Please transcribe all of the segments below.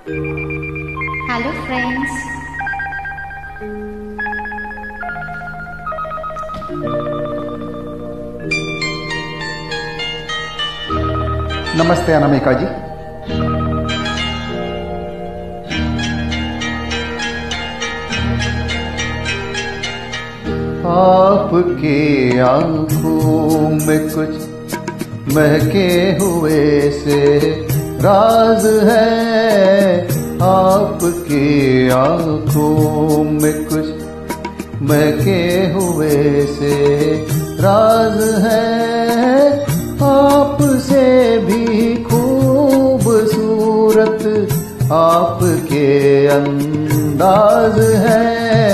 Hello friends, नमस्ते अनामिका जी। आपकी आंखों में कुछ महके हुए से राज है। आपकी आंखों में कुछ महके हुए से राज है। आपसे भी खूबसूरत आपके अंदाज है।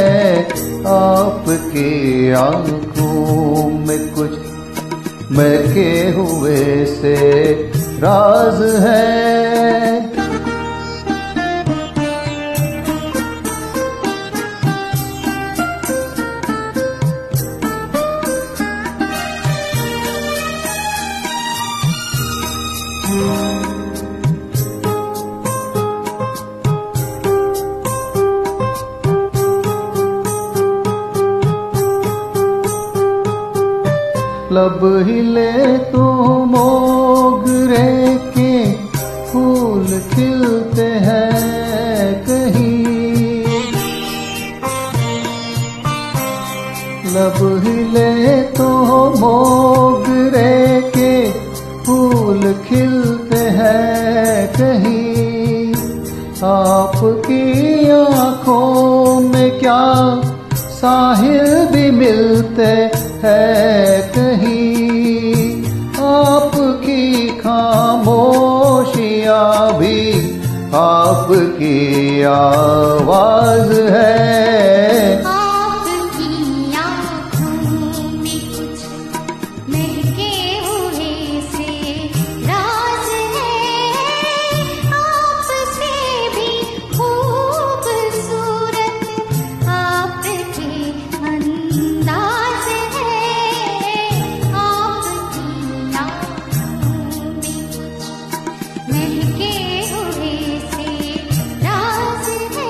आपकी आंखों में कुछ महके हुए से राज है। लब हिले तो मोगरे के फूल खिलते हैं कहीं। लब हिले तो मोगरे के फूल खिलते हैं कहीं। आपकी आंखों में क्या साहिल भी मिलते है कहीं। आपकी खामोशियाँ भी आपकी आवाज है। आपकी आँखों में कुछ महके हुए से राज है। आपसे भी खूबसूरत आपके अंदाज है। महके हुए से राज है।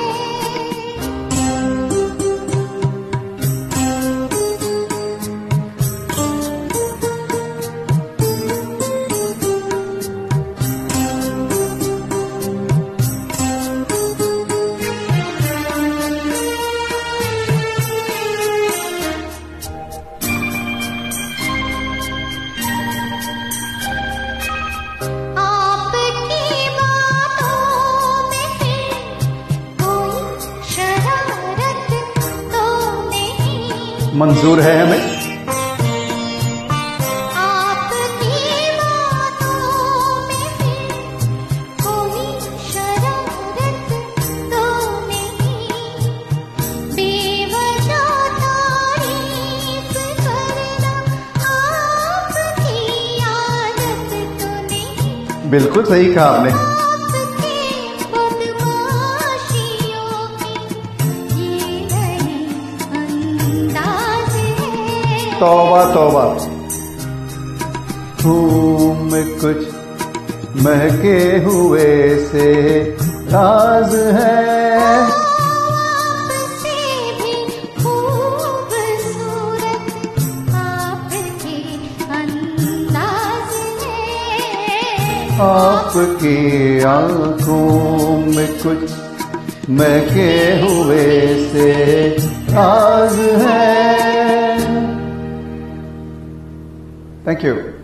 मंजूर है हमें। आपकी बातों में कोई शरारत तो नहीं। बेवजह तारीफ करना आपकी आदत तो नहीं। बिल्कुल सही कहा आपने। तौबा तौबा। धूम में कुछ महके हुए से राज है। आपसे भी खूबसूरत आपके अंदाज है। आपकी आंखों में कुछ महके हुए से राज है। Thank you.